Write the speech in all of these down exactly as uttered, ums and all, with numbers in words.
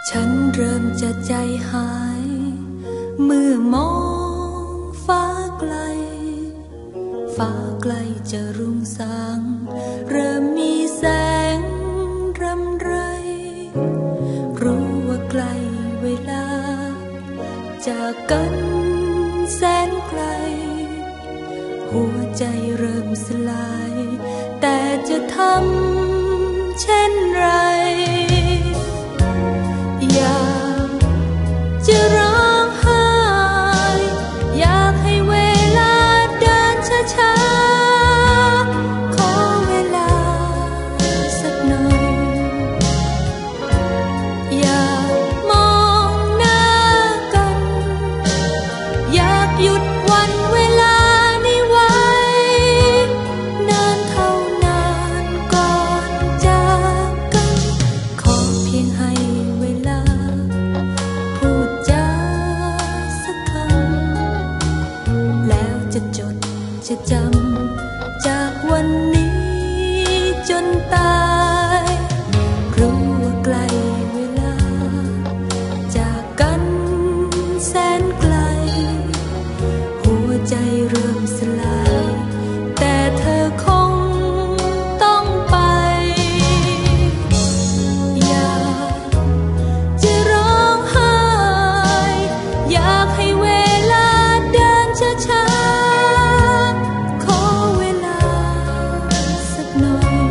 ฉันเริ่มจะใจหายเมื่อมองฟ้าไกลฟ้าไกลจะรุ่งสางเริ่มมีแสงรำไรรู้ว่าใกล้เวลาจากกันแสนไกลหัวใจเริ่มสลายแต่จะทำเช่นไรอยากจะร้องไห้อยากให้เวลาเดินช้าๆขอเวลาสักหน่อยอยากมองหน้ากันอยากหยุดวันเวลานี้ไว้นานเท่านานก่อนจากกันขอเพียงให้เวลาพูดจาสักคำแล้วจะจดจะจำจากวันนี้จนตายรู้ว่าใกล้เวลาจากกันแสนไกลหัวใจเริ่มสลายแต่เธอคงต้องไปอยากจะร้องไห้อยากให้เวลาเดินช้าๆขอเวลาสักหน่อย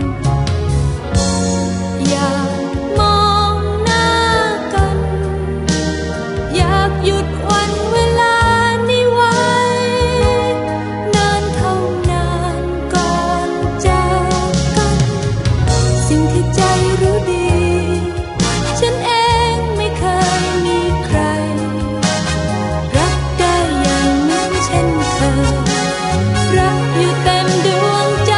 อยากมองหน้ากันอยากหยุดวันเวลานี้ไว้นานเท่านานก่อนจากกันสิ่งที่ใจรู้ดีฉันเองไม่เคยมีใครรักได้อย่างนั้นเช่นเธอรักอยู่เต็มดวงใจ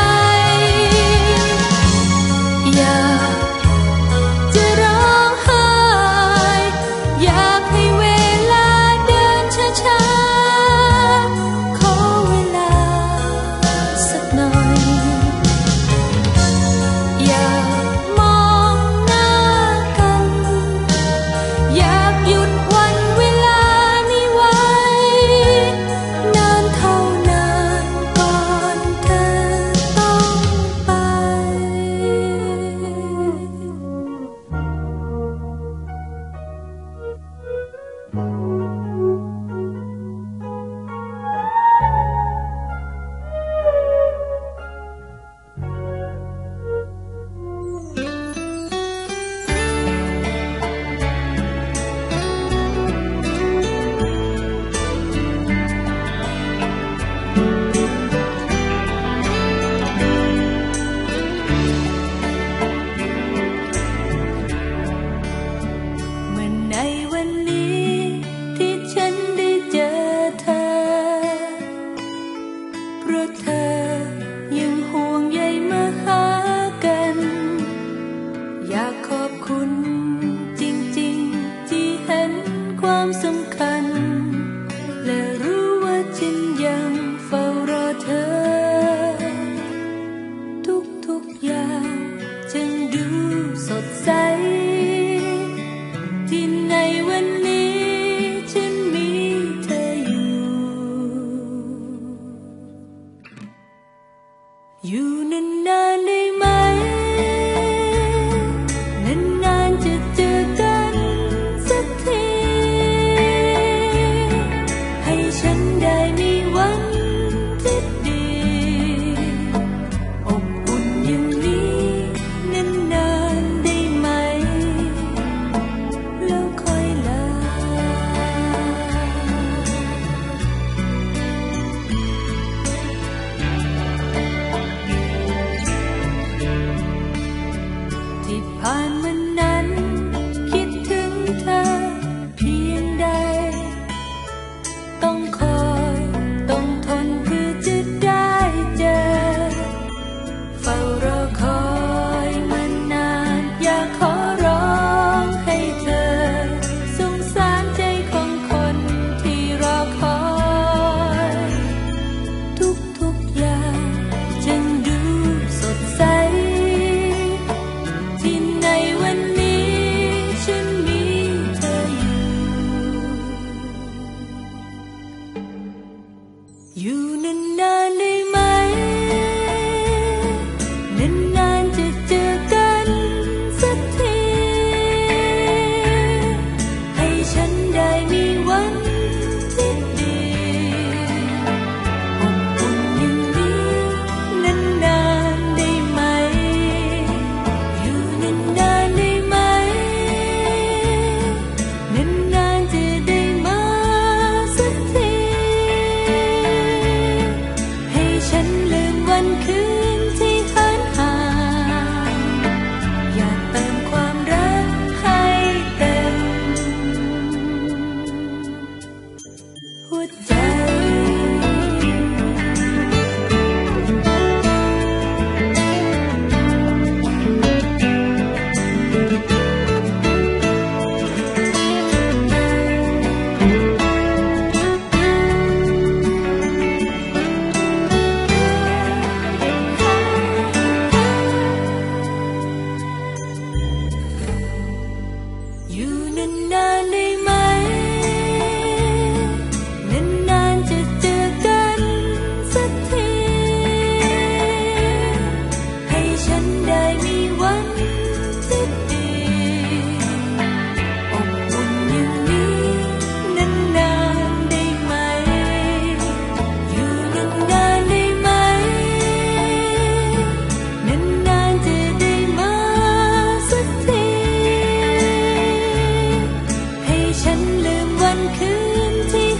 อยากจะร้องไห้อยากให้เวลาเดินช้าๆขอเวลาสักหน่อยอยากมองหน้ากันอยากหยุดวันเวลานี้ไว้นานเท่านานก่อนเธอต้องไปเมื่อในวันนี้ที่ฉันได้เจอเธอเพราะเธอยังห่วงใยมาหากันอยากขอบคุณจริงๆที่เห็นความสำคัญและรู้ว่าฉันยังเฝ้ารอเธอทุกๆอย่างจึงดูสดใสที่ในวันนี้ฉันลืมวันคืนที่